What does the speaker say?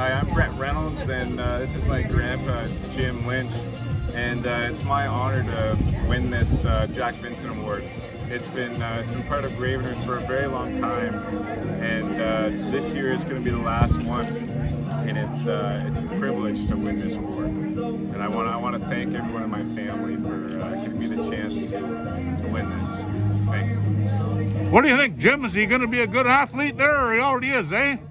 Hi, I'm Reynolds, and this is my grandpa, Jim Lynch, and it's my honor to win this Jack Vincent Award. It's been part of Ravenhurst for a very long time, and this year is going to be the last one, and it's a privilege to win this award. And I want to thank everyone in my family for giving me the chance to win this. Thanks. What do you think, Jim? Is he going to be a good athlete there, or he already is, eh?